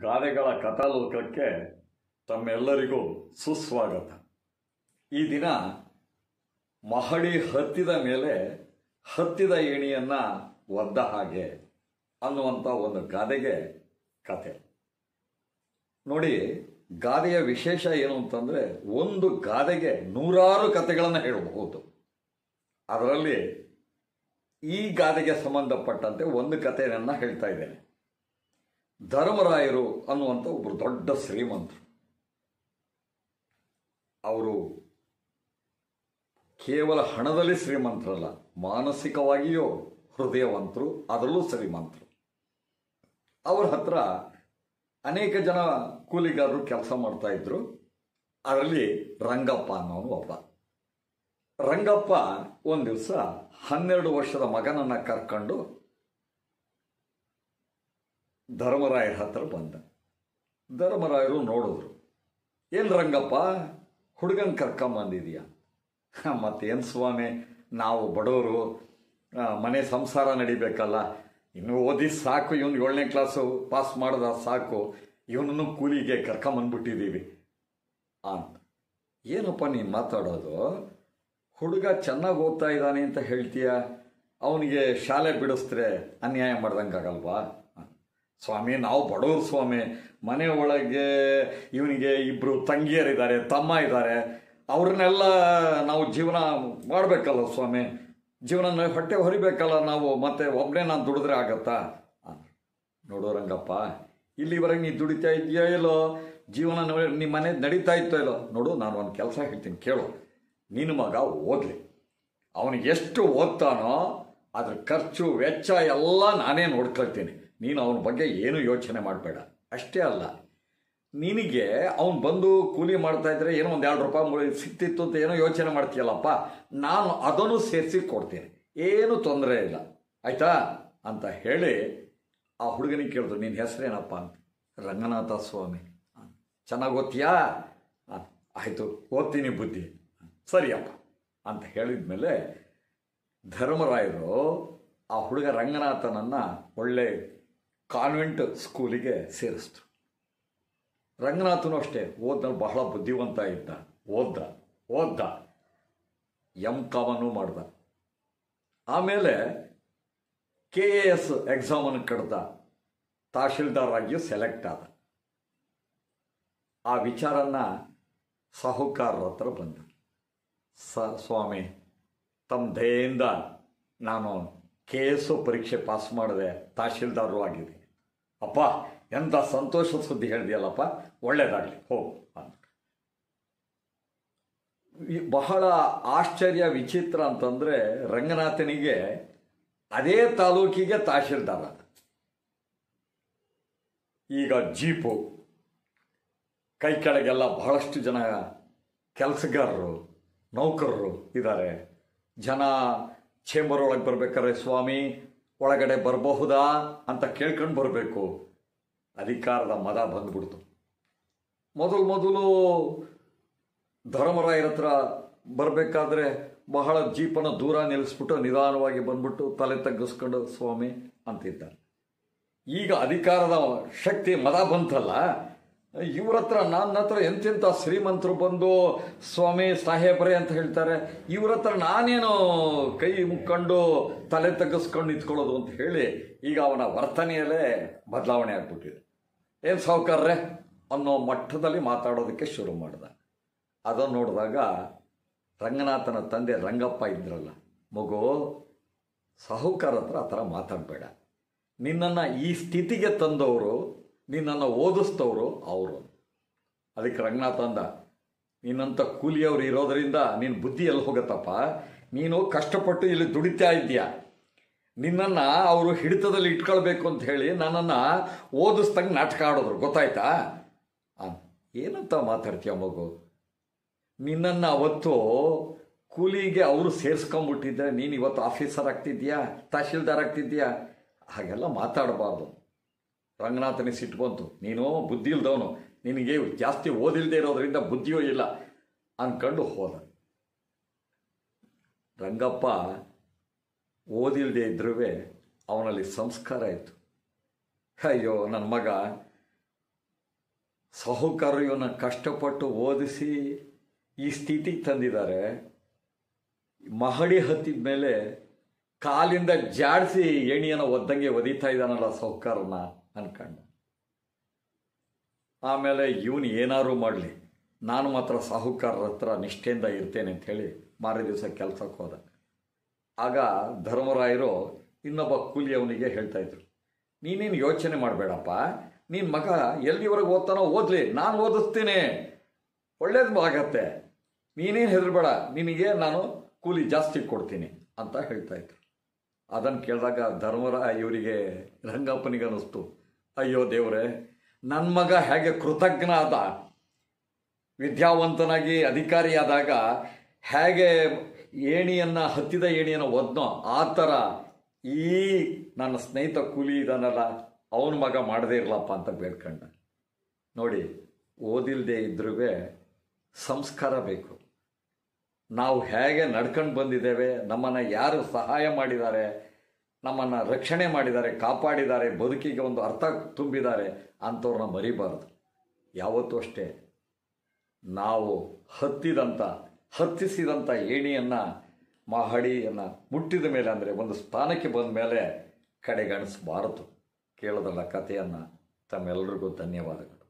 ಗಾದೆಗಳ ಕಥಾಲೋಕಕ್ಕೆ ತಮ್ಮೆಲ್ಲರಿಗೂ ಸುಸ್ವಾಗತ. ಈ ದಿನ ಮಹಡಿ ಹತ್ತಿದ ಮೇಲೆ ಹತ್ತಿದ ಏಣಿಯನ್ನ ಒದ್ದ ಹಾಗೆ ಅನ್ನುವಂಥ ಒಂದು ಗಾದೆಗೆ ಕತೆ ನೋಡಿ. ಗಾದೆಯ ವಿಶೇಷ ಏನು ಅಂತಂದರೆ, ಒಂದು ಗಾದೆಗೆ ನೂರಾರು ಕಥೆಗಳನ್ನು ಹೇಳಬಹುದು. ಅದರಲ್ಲಿ ಈ ಗಾದೆಗೆ ಸಂಬಂಧಪಟ್ಟಂತೆ ಒಂದು ಕಥೆಯನ್ನು ಹೇಳ್ತಾ ಇದ್ದೇನೆ. ಧರ್ಮರಾಯರು ಅನ್ನುವಂಥ ಒಬ್ಬರು ದೊಡ್ಡ ಶ್ರೀಮಂತರು. ಅವರು ಕೇವಲ ಹಣದಲ್ಲಿ ಶ್ರೀಮಂತರಲ್ಲ, ಮಾನಸಿಕವಾಗಿಯೂ ಹೃದಯವಂತರು, ಅದರಲ್ಲೂ ಶ್ರೀಮಂತರು. ಅವರ ಹತ್ರ ಅನೇಕ ಜನ ಕೂಲಿಗಾರರು ಕೆಲಸ ಮಾಡ್ತಾ ಇದ್ರು. ಅದರಲ್ಲಿ ರಂಗಪ್ಪ ಅನ್ನೋನು ಒಬ್ಬ. ರಂಗಪ್ಪ ಒಂದು ದಿವಸ 12 ವರ್ಷದ ಮಗನನ್ನು ಕರ್ಕೊಂಡು ಧರ್ಮರಾಯರ ಹತ್ರ ಬಂದ. ಧರ್ಮರಾಯರು ನೋಡಿದ್ರು. ಏನು ರಂಗಪ್ಪ, ಹುಡುಗನ ಕರ್ಕೊಂಬಂದಿದೀಯ? ಮತ್ತೇನು ಸ್ವಾಮಿ, ನಾವು ಬಡವರು, ಮನೆ ಸಂಸಾರ ನಡಿಬೇಕಲ್ಲ, ಇನ್ನು ಓದಿ ಸಾಕು, ಇವನು 7ನೇ ಕ್ಲಾಸು ಪಾಸ್ ಮಾಡ್ದ ಸಾಕು, ಇವನನ್ನು ಕೂಲಿಗೆ ಕರ್ಕೊಂಬಂದ್ಬಿಟ್ಟಿದ್ದೀವಿ ಅಂತ. ಏನಪ್ಪ ನೀನು ಮಾತಾಡೋದು? ಹುಡುಗ ಚೆನ್ನಾಗಿ ಓದ್ತಾ ಇದ್ದಾನೆ ಅಂತ ಹೇಳ್ತೀಯ, ಅವನಿಗೆ ಶಾಲೆ ಬಿಡಿಸಿದ್ರೆ ಅನ್ಯಾಯ ಮಾಡ್ದಂಗಾಗಲ್ವಾ? ಸ್ವಾಮಿ, ನಾವು ಬಡವರು ಸ್ವಾಮಿ, ಮನೆ ಒಳಗೆ ಇವನಿಗೆ 2 ತಂಗಿಯರಿದ್ದಾರೆ, ತಮ್ಮ ಇದ್ದಾರೆ, ಅವ್ರನ್ನೆಲ್ಲ ನಾವು ಜೀವನ ಮಾಡಬೇಕಲ್ಲ ಸ್ವಾಮಿ, ಜೀವನ ಹೊಟ್ಟೆ ಹೊರಿಬೇಕಲ್ಲ ನಾವು, ಮತ್ತೆ ಒಬ್ಬನೇ ನಾನು ದುಡಿದ್ರೆ ಆಗತ್ತಾ? ನೋಡೋ ರಂಗಪ್ಪ, ಇಲ್ಲಿವರೆಗೆ ನೀ ದುಡಿತಾ ಇದೆಯೋ ಇಲ್ಲೋ, ಜೀವನ ನಿಮ್ಮ ಮನೆ ನಡೀತಾ ಇತ್ತೋ ಇಲ್ಲೋ? ನೋಡು, ನಾನು ಒಂದು ಕೆಲಸ ಹೇಳ್ತೀನಿ ಕೇಳು. ನಿನ್ನ ಮಗ ಓದಲಿ, ಅವನಿಗೆ ಎಷ್ಟು ಓದ್ತಾನೋ ಅದ್ರ ಖರ್ಚು ವೆಚ್ಚ ಎಲ್ಲ ನಾನೇ ನೋಡ್ಕೊಳ್ತೀನಿ. ನೀನು ಅವನ ಬಗ್ಗೆ ಏನು ಯೋಚನೆ ಮಾಡಬೇಡ. ಅಷ್ಟೇ ಅಲ್ಲ, ನಿನಗೆ ಅವನು ಬಂದು ಕೂಲಿ ಮಾಡ್ತಾ ಇದ್ರೆ ಏನೋ ಒಂದು 2 ರೂಪಾಯಿ ಸಿಕ್ತಿತ್ತು ಅಂತ ಏನೋ ಯೋಚನೆ ಮಾಡ್ತೀಯಲ್ಲಪ್ಪ, ನಾನು ಅದನ್ನು ಸೇರಿಸಿ ಕೊಡ್ತೀನಿ, ಏನು ತೊಂದರೆ ಇಲ್ಲ, ಆಯ್ತಾ ಅಂತ ಹೇಳಿ ಆ ಹುಡುಗನಿಗೆ ಕೇಳಿದ್ರು, ನಿನ್ನ ಹೆಸರೇನಪ್ಪ ಅಂತ. ರಂಗನಾಥ ಸ್ವಾಮಿ. ಚೆನ್ನಾಗಿ ಓದ್ತೀಯಾ? ಆಯಿತು, ಓದ್ತೀನಿ ಬುದ್ಧಿ. ಸರಿಯಪ್ಪ ಅಂತ ಹೇಳಿದ ಮೇಲೆ ಧರ್ಮರಾಯರು ಆ ಹುಡುಗ ರಂಗನಾಥನನ್ನು ಒಳ್ಳೆ ಕಾನ್ವೆಂಟ್ ಸ್ಕೂಲಿಗೆ ಸೇರಿಸಿದ್ರು. ರಂಗನಾಥನು ಅಷ್ಟೇ, ಓದ್ನಲ್ಲಿ ಬಹಳ ಬುದ್ಧಿವಂತ ಇದ್ದ. ಓದ್ದ MCOM ಮಾಡ್ದ. ಆಮೇಲೆ KAS ಎಕ್ಸಾಮನ್ನು ಕಡ್ದ, ತಹಶೀಲ್ದಾರ್ ಆಗಿಯೂ ಸೆಲೆಕ್ಟ್ ಆದ. ಆ ವಿಚಾರನ ಸಾಹುಕಾರರ ಹತ್ರ ಬಂದ. ಸ್ವಾಮಿ, ತಮ್ಮ ದಯೆಯಿಂದ ನಾನು KAS ಪರೀಕ್ಷೆ ಪಾಸ್ ಮಾಡಿದೆ, ತಹಶೀಲ್ದಾರರು ಆಗಿದೆ. ಅಪ್ಪ, ಎಂಥ ಸಂತೋಷ ಸುದ್ದಿ ಹೇಳಿದೆಯಲ್ಲಪ್ಪ, ಒಳ್ಳೇದಾಗಲಿ, ಹೋಗು ಅಂತ. ಬಹಳ ಆಶ್ಚರ್ಯ ವಿಚಿತ್ರ ಅಂತಂದರೆ, ರಂಗನಾಥನಿಗೆ ಅದೇ ತಾಲೂಕಿಗೆ ತಹಶೀಲ್ದಾರ. ಈಗ ಜೀಪು, ಕೈ ಕೆಳಗೆಲ್ಲ ಬಹಳಷ್ಟು ಜನ ಕೆಲಸಗಾರರು, ನೌಕರರು ಇದ್ದಾರೆ. ಜನ ಚೇಂಬರ್ ಒಳಗೆ ಬರ್ಬೇಕಾದ್ರೆ, ಸ್ವಾಮಿ ಒಳಗಡೆ ಬರಬಹುದಾ ಅಂತ ಕೇಳ್ಕೊಂಡು ಬರಬೇಕು. ಅಧಿಕಾರದ ಮದ ಬಂದ್ಬಿಡ್ತು. ಮೊದಲು ಧರ್ಮರಾಯರ ಹತ್ರ ಬರಬೇಕಾದ್ರೆ ಬಹಳ ಜೀಪನ್ನು ದೂರ ನಿಲ್ಲಿಸ್ಬಿಟ್ಟು ನಿಧಾನವಾಗಿ ಬಂದ್ಬಿಟ್ಟು ತಲೆ ತಗ್ಗಿಸ್ಕೊಂಡು ಸ್ವಾಮಿ ಅಂತಿದ್ದಾರೆ. ಈಗ ಅಧಿಕಾರದ ಶಕ್ತಿ ಮದ ಬಂತಲ್ಲ, ಇವ್ರ ಹತ್ರ ನನ್ನ ಹತ್ರ ಎಂತೆಂಥ ಶ್ರೀಮಂತರು ಬಂದು ಸ್ವಾಮಿ ಸಾಹೇಬ್ರೆ ಅಂತ ಹೇಳ್ತಾರೆ, ಇವ್ರ ಹತ್ರ ನಾನೇನು ಕೈ ಮುಕ್ಕೊಂಡು ತಲೆ ತಗ್ಗಿಸ್ಕೊಂಡು ನಿಂತ್ಕೊಳ್ಳೋದು ಅಂತ ಹೇಳಿ ಈಗ ಅವನ ವರ್ತನೆಯಲ್ಲೇ ಬದಲಾವಣೆ ಆಗ್ಬಿಟ್ಟಿದೆ. ಏನು ಸಾಹುಕಾರ್ರೆ ಅನ್ನೋ ಮಟ್ಟದಲ್ಲಿ ಮಾತಾಡೋದಕ್ಕೆ ಶುರು ಮಾಡ್ದ. ಅದನ್ನು ನೋಡಿದಾಗ ರಂಗನಾಥನ ತಂದೆ ರಂಗಪ್ಪ ಇದ್ರಲ್ಲ, ಮಗು, ಸಾಹುಕಾರ ಹತ್ರ ಆ ಥರ ಮಾತಾಡಬೇಡ, ನಿನ್ನನ್ನು ಈ ಸ್ಥಿತಿಗೆ ತಂದವರು, ನಿನ್ನನ್ನು ಓದಿಸ್ತವರು ಅವರು. ಅದಕ್ಕೆ ರಂಗನಾಥ ಅಂದ, ನಿನ್ನಂಥ ಕೂಲಿಯವರು ಇರೋದರಿಂದ ನಿನ್ನ ಬುದ್ಧಿ ಎಲ್ಲಿ ಹೋಗತ್ತಪ್ಪ? ನೀನು ಕಷ್ಟಪಟ್ಟು ಇಲ್ಲಿ ದುಡಿತಾ ಇದ್ದೀಯ, ನಿನ್ನನ್ನು ಅವರು ಹಿಡಿತದಲ್ಲಿ ಇಟ್ಕೊಳ್ಬೇಕು ಅಂತ ಹೇಳಿ ನನ್ನನ್ನು ಓದಿಸ್ದಂಗೆ ನಾಟಕ ಆಡೋದ್ರು, ಗೊತ್ತಾಯ್ತಾ? ಏನಂತ ಮಾತಾಡ್ತೀಯ ಮಗು? ನಿನ್ನನ್ನು ಅವತ್ತು ಕೂಲಿಗೆ ಅವರು ಸೇರಿಸ್ಕೊಂಡ್ಬಿಟ್ಟಿದ್ರೆ ನೀನು ಇವತ್ತು ಆಫೀಸರ್ ಆಗ್ತಿದ್ಯಾ, ತಹಶೀಲ್ದಾರ್ ಆಗ್ತಿದ್ಯಾ? ಹಾಗೆಲ್ಲ ಮಾತಾಡಬಾರ್ದು. ರಂಗನಾಥನಿಗೆ ಸಿಟ್ಟು ಬಂತು. ನೀನು ಬುದ್ಧಿ ಇಲ್ದವನು, ನಿನಗೆ ಜಾಸ್ತಿ ಓದಿಲ್ಲದೆ ಇರೋದ್ರಿಂದ ಬುದ್ಧಿಯೂ ಇಲ್ಲ ಅಂದ್ಕೊಂಡು ಹೋದ. ರಂಗಪ್ಪ ಓದಿಲ್ಲದೆ ಇದ್ರೂ ಅವನಲ್ಲಿ ಸಂಸ್ಕಾರ ಇತ್ತು. ಅಯ್ಯೋ, ನನ್ನ ಮಗ ಸಾಹುಕಾರರು ಇವನ್ನ ಕಷ್ಟಪಟ್ಟು ಓದಿಸಿ ಈ ಸ್ಥಿತಿಗೆ ತಂದಿದ್ದಾರೆ. ಮಹಡಿ ಹತ್ತಿದ ಮೇಲೆ ಕಾಲಿಂದ ಜಾಡಿಸಿ ಏಣಿಯನ್ನು ಒದ್ದಂಗೆ ಒದಿತಾ ಇದ್ದಾನಲ್ಲ ಸಾಹುಕಾರನ ಅನ್ಕಂಡ. ಆಮೇಲೆ ಇವನು ಏನಾದ್ರು ಮಾಡಲಿ, ನಾನು ಮಾತ್ರ ಸಾಹುಕಾರರ ಹತ್ರ ನಿಷ್ಠೆಯಿಂದ ಇರ್ತೇನೆ ಅಂಥೇಳಿ ಮಾರನೇ ದಿವಸ ಕೆಲಸಕ್ಕೆ ಹೋದ. ಆಗ ಧರ್ಮರಾಯರು ಇನ್ನೊಬ್ಬ ಕೂಲಿಯವನಿಗೆ ಹೇಳ್ತಾ ಇದ್ರು, ನೀನೇನು ಯೋಚನೆ ಮಾಡಬೇಡಪ್ಪ, ನಿನ್ನ ಮಗ ಎಲ್ಲಿವರೆಗೆ ಓದ್ತಾನೋ ಓದಲಿ, ನಾನು ಓದಿಸ್ತೀನಿ, ಒಳ್ಳೇದು ಆಗತ್ತೆ, ನೀನೇನು ಹೆದರಬೇಡ, ನಿನಗೆ ನಾನು ಕೂಲಿ ಜಾಸ್ತಿ ಕೊಡ್ತೀನಿ ಅಂತ ಹೇಳ್ತಾ ಇದ್ರು. ಅದನ್ನು ಕೇಳಿದಾಗ ಧರ್ಮರಾಯ ಇವರಿಗೆ ರಂಗಪ್ಪನಿಗೆ ಅನ್ನಿಸ್ತು, ಅಯ್ಯೋ ದೇವರೇ, ನನ್ನ ಮಗ ಹೇಗೆ ಕೃತಜ್ಞ ಆದ, ವಿದ್ಯಾವಂತನಾಗಿ ಅಧಿಕಾರಿಯಾದಾಗ ಹೇಗೆ ಹತ್ತಿದ ಏಣಿಯನ್ನು ಒದ್ನೋ ಆ ಥರ ಈ ನನ್ನ ಸ್ನೇಹಿತ ಕೂಲಿ ಇದಾನಲ್ಲ ಅವನ ಮಗ ಮಾಡದೇ ಇರಲಪ್ಪ ಅಂತ ಬೇಡ್ಕೊಂಡ. ನೋಡಿ, ಓದಿಲ್ಲದೆ ಇದ್ರೂ ಸಂಸ್ಕಾರ ಬೇಕು. ನಾವು ಹೇಗೆ ನಡ್ಕೊಂಡು ಬಂದಿದ್ದೇವೆ, ನಮ್ಮನ್ನು ಯಾರು ಸಹಾಯ ಮಾಡಿದ್ದಾರೆ, ನಮ್ಮನ್ನು ರಕ್ಷಣೆ ಮಾಡಿದ್ದಾರೆ, ಕಾಪಾಡಿದ್ದಾರೆ, ಬದುಕಿಗೆ ಒಂದು ಅರ್ಥ ತುಂಬಿದ್ದಾರೆ ಅಂಥವ್ರನ್ನ ಮರಿಬಾರ್ದು. ಯಾವತ್ತೂ ಅಷ್ಟೇ ನಾವು ಹತ್ತಿಸಿದಂಥ ಏಣಿಯನ್ನು, ಮಹಡಿಯನ್ನು ಮುಟ್ಟಿದ ಮೇಲೆ, ಅಂದರೆ ಒಂದು ಸ್ಥಾನಕ್ಕೆ ಬಂದ ಮೇಲೆ ಕಡೆಗಣಿಸಬಾರದು. ಕೇಳೋದಲ್ಲ ಕಥೆಯನ್ನು. ತಮ್ಮೆಲ್ಲರಿಗೂ ಧನ್ಯವಾದಗಳು.